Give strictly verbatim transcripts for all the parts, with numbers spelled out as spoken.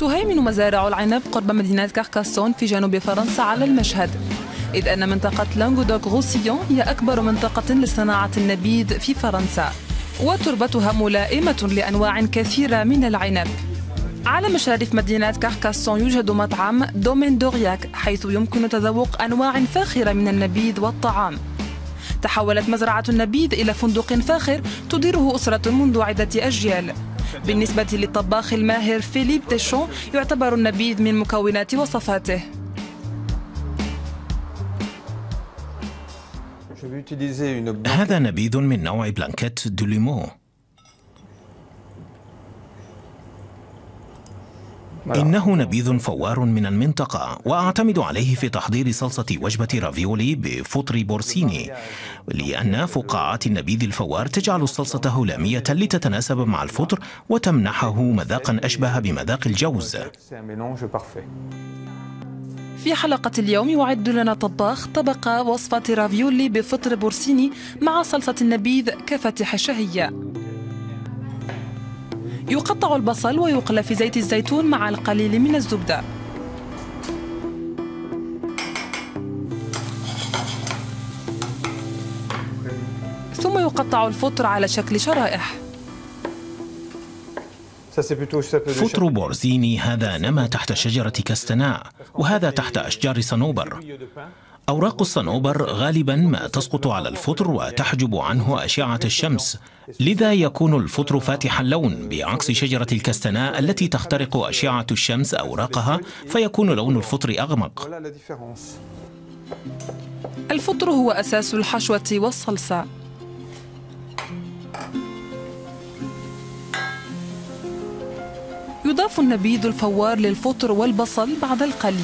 تهيمن مزارع العنب قرب مدينة كاركاسون في جنوب فرنسا على المشهد، إذ أن منطقة لانغودوك غوسيون هي أكبر منطقة لصناعة النبيذ في فرنسا، وتربتها ملائمة لأنواع كثيرة من العنب. على مشارف مدينة كاركاسون يوجد مطعم دومين دورياك، حيث يمكن تذوق أنواع فاخرة من النبيذ والطعام. تحولت مزرعة النبيذ إلى فندق فاخر تديره أسرة منذ عدة أجيال. بالنسبة للطباخ الماهر فيليب ديشون، يعتبر النبيذ من مكونات وصفاته. هذا نبيذ من نوع بلانكيت دو ليمون. إنه نبيذ فوار من المنطقة، وأعتمد عليه في تحضير صلصة وجبة رافيولي بفطر بورسيني، لأن فقاعات النبيذ الفوار تجعل الصلصة هلامية لتتناسب مع الفطر وتمنحه مذاقا أشبه بمذاق الجوز. في حلقة اليوم يعد لنا طباخ طبق وصفة رافيولي بفطر بورسيني مع صلصة النبيذ كفاتح الشهية. يقطع البصل ويقلى في زيت الزيتون مع القليل من الزبدة. ثم يقطع الفطر على شكل شرائح. فطر بورسيني هذا نما تحت شجرة كاستناء، وهذا تحت أشجار صنوبر. أوراق الصنوبر غالبا ما تسقط على الفطر وتحجب عنه أشعة الشمس، لذا يكون الفطر فاتح اللون بعكس شجرة الكاستناء التي تخترق أشعة الشمس أوراقها فيكون لون الفطر أغمق. الفطر هو أساس الحشوة والصلصة. يضاف النبيذ الفوار للفطر والبصل بعد القلي.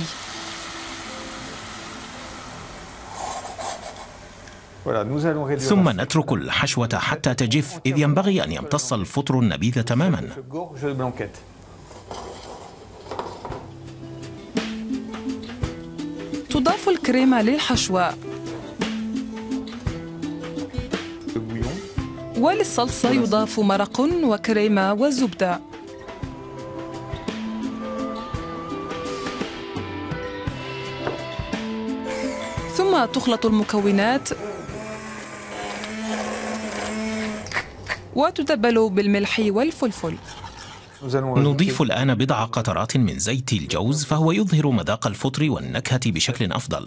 ثم نترك الحشوة حتى تجف، إذ ينبغي أن يمتص الفطر النبيذ تماما. تضاف الكريمة للحشوة، وللصلصة يضاف مرق وكريمة وزبدة. ثم تخلط المكونات وتتبل بالملح والفلفل. نضيف الآن بضع قطرات من زيت الجوز، فهو يظهر مذاق الفطر والنكهة بشكل أفضل.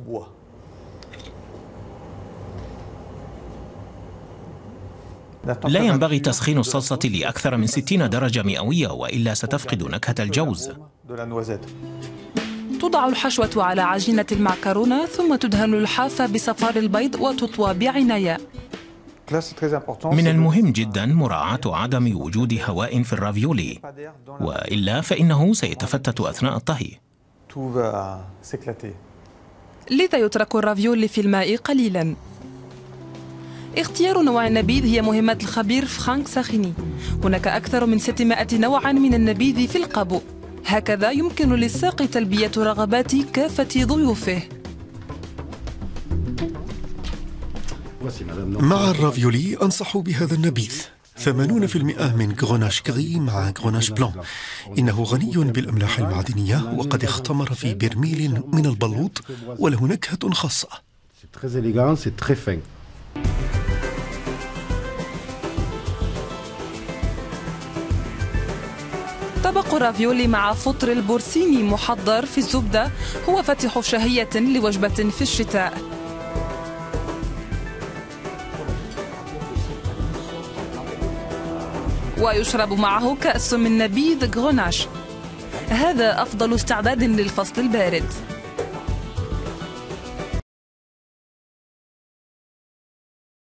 لا ينبغي تسخين الصلصة لأكثر من ستين درجة مئوية، وإلا ستفقد نكهة الجوز. توضع الحشوة على عجينة المعكرونة، ثم تدهن الحافة بصفار البيض وتطوى بعناية. من المهم جدا مراعاة عدم وجود هواء في الرافيولي، وإلا فإنه سيتفتت أثناء الطهي. لذا يترك الرافيولي في الماء قليلا. اختيار نوع النبيذ هي مهمة الخبير فرانك ساخيني. هناك أكثر من ستمائة نوع من النبيذ في القابو، هكذا يمكن للساق تلبية رغبات كافة ضيوفه. مع الرافيولي أنصح بهذا النبيذ، ثمانين بالمئة من غروناش كري مع غروناش بلان. إنه غني بالأملاح المعدنية، وقد اختمر في برميل من البلوط، وله نكهة خاصة. طبق الرافيولي مع فطر البورسيني محضر في الزبدة هو فتح شهية لوجبة في الشتاء. ويشرب معه كأس من نبيذ غروناش. هذا أفضل استعداد للفصل البارد.